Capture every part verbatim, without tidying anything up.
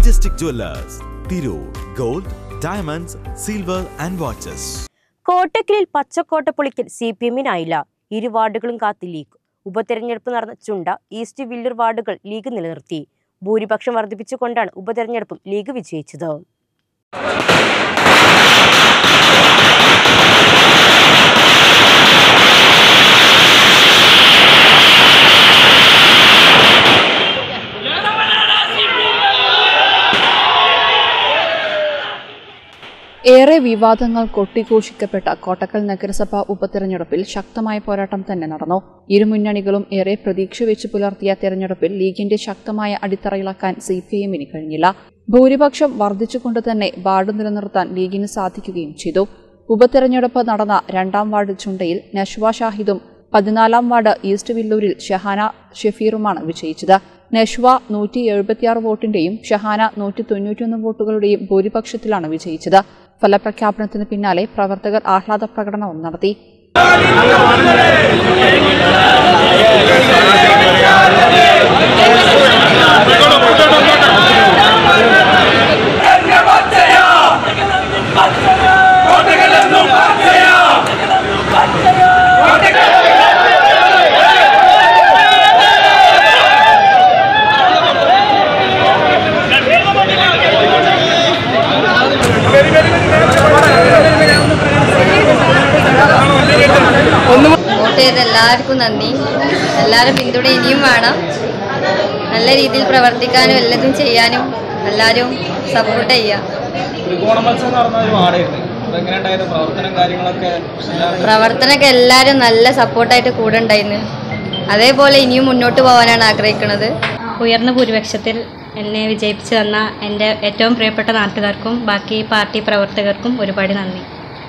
Majestic Jewelers, Tirur, Gold, Diamonds, Silver and Watches. കോട്ടക്കലിൽ പച്ചക്കോട്ട പൊളിക്കൽ C P എമ്മിനായില്ല. ഇരു വാർഡുകളും കാത്ത് ലീഗ്. ഉപതെരഞ്ഞെടുപ്പ് നടന്ന ചുണ്ട, ഈസ്റ്റ് വില്ലൂർ വാർഡുകൾ ലീഗ് നിലനിർത്തി. ഭൂരിപക്ഷം വർദ്ധിപ്പിച്ചുകൊണ്ടാണ് ഉപതെരഞ്ഞെടുപ്പും ലീഗ് വിജയിച്ചത്. ഏറെ വിവാദങ്ങൾ കൊട്ടിഘോഷിക്കപ്പെട്ട കോട്ടക്കൽ നഗരസഭാ ഉപതെരഞ്ഞെടുപ്പിൽ ശക്തമായ പോരാട്ടം തന്നെ നടന്നു. ഇരുമുന്നണികളും ഏറെ പ്രതീക്ഷ വെച്ച് പുലർത്തിയ തെരഞ്ഞെടുപ്പിൽ ലീഗിന്റെ ശക്തമായ അടിത്തറയിളക്കാൻ സി പി എമ്മിന് കഴിഞ്ഞില്ല. ഭൂരിപക്ഷം വർദ്ധിച്ചുകൊണ്ട് തന്നെ വാർഡ് നിലനിർത്താൻ ലീഗിന് സാധിക്കുകയും ചെയ്തു. ഉപതെരഞ്ഞെടുപ്പ് നടന്ന രണ്ടാം വാർഡ് ചുണ്ടയിൽ നഷ്വ ഷാഹിദും പതിനാലാം വാർഡ് ഈസ്റ്റ് വില്ലൂരിൽ ഷഹാന ഷെഫീറുമാണ് വിജയിച്ചത്. നഷ്വ നൂറ്റി എഴുപത്തിയാറ് വോട്ടിന്റെയും ഷഹാന നൂറ്റി തൊണ്ണൂറ്റിയൊന്ന് വോട്ടുകളുടെയും ഭൂരിപക്ഷത്തിലാണ് വിജയിച്ചത്. ഫലപ്രഖ്യാപനത്തിന് പിന്നാലെ പ്രവർത്തകർ ആഹ്ലാദ പ്രകടനവും നടത്തി. വോട്ട് ചെയ്ത എല്ലാവർക്കും നന്ദി. എല്ലാവരും പിന്തുണ ഇനിയും വേണം. നല്ല രീതിയിൽ പ്രവർത്തിക്കാനും എല്ലാതും ചെയ്യാനും എല്ലാവരും സപ്പോർട്ട് ചെയ്യുക. പ്രവർത്തനമൊക്കെ എല്ലാവരും നല്ല സപ്പോർട്ടായിട്ട് കൂടെ ഉണ്ടായിരുന്നു. അതേപോലെ ഇനിയും മുന്നോട്ട് പോകാനാണ് ആഗ്രഹിക്കുന്നത്. ഉയർന്ന ഭൂരിപക്ഷത്തിൽ എന്നെ വിജയിപ്പിച്ചു തന്ന എൻ്റെ ഏറ്റവും പ്രിയപ്പെട്ട നാട്ടുകാർക്കും ബാക്കി പാർട്ടി പ്രവർത്തകർക്കും ഒരുപാട് നന്ദി.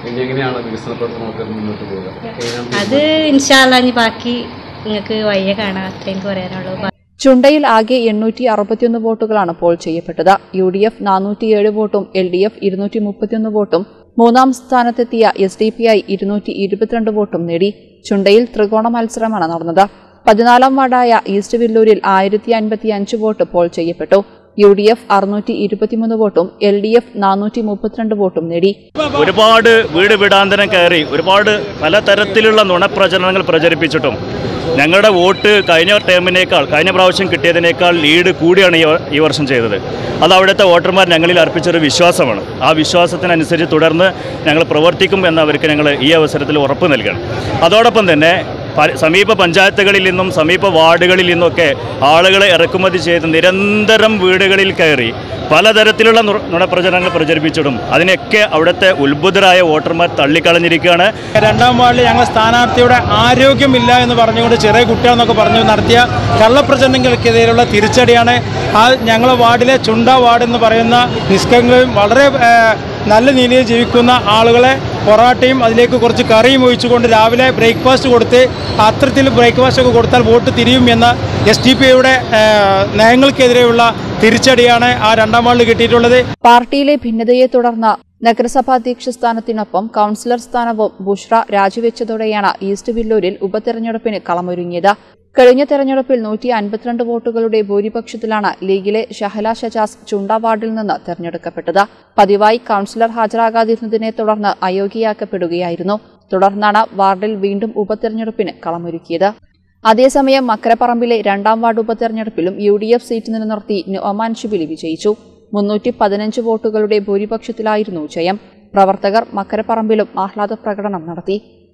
അത് ഇൻഷാ അല്ലാഹ് ഇനി ബാക്കി നിങ്ങൾക്ക് വയ്യ കാണാം. അത്രയും എനിക്ക് പറയാനുള്ളൂ. ചുണ്ടയിൽ ആകെ എണ്ണൂറ്റി അറുപത്തിയൊന്ന് വോട്ടുകളാണ് പോൾ ചെയ്യപ്പെട്ടത്. യു ഡി എഫ് നാനൂറ്റിയേഴ് വോട്ടും എൽ ഡി എഫ് ഇരുന്നൂറ്റി മുപ്പത്തിയൊന്ന് വോട്ടും മൂന്നാം സ്ഥാനത്തെത്തിയ എസ് ഡി പി ഐ ഇരുന്നൂറ്റി ഇരുപത്തിരണ്ട് വോട്ടും നേടി. ചുണ്ടയിൽ ത്രികോണ മത്സരമാണ് നടന്നത്. പതിനാലാം വാർഡായ ഈസ്റ്റ് വില്ലൂരിൽ ആയിരത്തി അൻപത്തി അഞ്ച് വോട്ട് പോൾ ചെയ്യപ്പെട്ടു. യു ഡി എഫ് അറുന്നൂറ്റി ഇരുപത്തിമൂന്ന് വോട്ടും എൽ ഡി എഫ് നാനൂറ്റി മുപ്പത്തിരണ്ട് വോട്ടും നേടി. ഒരുപാട് വീട് വീടാന്തരം കയറി ഒരുപാട് പലതരത്തിലുള്ള നുണപ്രചരണങ്ങൾ പ്രചരിപ്പിച്ചിട്ടും ഞങ്ങളുടെ വോട്ട് കഴിഞ്ഞ ടേമിനേക്കാൾ കഴിഞ്ഞ പ്രാവശ്യം കിട്ടിയതിനേക്കാൾ ലീഡ് കൂടിയാണ് ഈ വർഷം ചെയ്തത്. അത് അവിടുത്തെ വോട്ടർമാർ ഞങ്ങളിൽ അർപ്പിച്ചൊരു വിശ്വാസമാണ്. ആ വിശ്വാസത്തിനനുസരിച്ച് തുടർന്ന് ഞങ്ങൾ പ്രവർത്തിക്കും എന്നവർക്ക് ഞങ്ങൾ ഈ അവസരത്തിൽ ഉറപ്പ് നൽകണം. അതോടൊപ്പം തന്നെ സമീപ പഞ്ചായത്തുകളിൽ നിന്നും സമീപ വാർഡുകളിൽ നിന്നൊക്കെ ആളുകളെ ഇറക്കുമതി ചെയ്ത് നിരന്തരം വീടുകളിൽ കയറി പലതരത്തിലുള്ള നുണപ്രചരണങ്ങൾ പ്രചരിപ്പിച്ചിടും അതിനൊക്കെ അവിടുത്തെ ഉത്ബുദ്ധരായ വോട്ടർമാർ തള്ളിക്കളഞ്ഞിരിക്കുകയാണ്. രണ്ടാം വാർഡിൽ ഞങ്ങൾ സ്ഥാനാർത്ഥിയുടെ ആരോഗ്യമില്ല എന്ന് പറഞ്ഞുകൊണ്ട് ചെറിയ കുട്ടികളെന്നൊക്കെ പറഞ്ഞു നടത്തിയ കള്ളപ്രചരണങ്ങൾക്കെതിരെയുള്ള തിരിച്ചടിയാണ്. ആ ഞങ്ങളുടെ വാർഡിലെ ചുണ്ട വാർഡ് എന്ന് പറയുന്ന നിഷ്കളങ്കയും വളരെ നല്ല രീതിയിൽ ജീവിക്കുന്ന ആളുകളെ പൊറാട്ടയും അതിലേക്ക് കുറച്ച് കറിയും ഒഴിച്ചുകൊണ്ട് രാവിലെ ബ്രേക്ക്ഫാസ്റ്റ് കൊടുത്ത് അത്തരത്തിൽ ബ്രേക്ക്ഫാസ്റ്റ് ഒക്കെ കൊടുത്താൽ വോട്ട് തിരിയും എന്ന എസ് ഡി പി ഐയുടെ നയങ്ങൾക്കെതിരെയുള്ള തിരിച്ചടിയാണ് ആ രണ്ടാം വാർഡിൽ കിട്ടിയിട്ടുള്ളത്. പാർട്ടിയിലെ ഭിന്നതയെ തുടർന്ന് നഗരസഭാധ്യക്ഷ സ്ഥാനത്തിനൊപ്പം കൗൺസിലർ സ്ഥാനവും ബുഷ്ര രാജിവെച്ചതോടെയാണ് ഈസ്റ്റ് വില്ലൂരിൽ ഉപതെരഞ്ഞെടുപ്പിന് കളമൊരുങ്ങിയത്. കഴിഞ്ഞ തെരഞ്ഞെടുപ്പിൽ നൂറ്റി അൻപത്തിരണ്ട് വോട്ടുകളുടെ ഭൂരിപക്ഷത്തിലാണ് ലീഗിലെ ഷഹല ഷജാസ് ചുണ്ട വാർഡിൽ നിന്ന് തെരഞ്ഞെടുക്കപ്പെട്ടത്. പതിവായി കൗൺസിലർ ഹാജരാകാതിരുന്നതിനെ തുടർന്ന് അയോഗ്യയാക്കപ്പെടുകയായിരുന്നു. തുടർന്നാണ് വാർഡിൽ വീണ്ടും ഉപതെരഞ്ഞെടുപ്പിന് കളമൊരുക്കിയത്. അതേസമയം മക്കരപ്പറമ്പിലെ രണ്ടാം വാർഡ് ഉപതെരഞ്ഞെടുപ്പിലും യു ഡി എഫ് സീറ്റ് നിലനിർത്തി നൊമാൻ ഷിബിലി വിജയിച്ചു. മുന്നൂറ്റി പതിനഞ്ച് വോട്ടുകളുടെ ഭൂരിപക്ഷത്തിലായിരുന്നു ജയം. പ്രവർത്തകർ മക്കരപ്പറമ്പിലും ആഹ്ലാദ പ്രകടനം നടത്തി.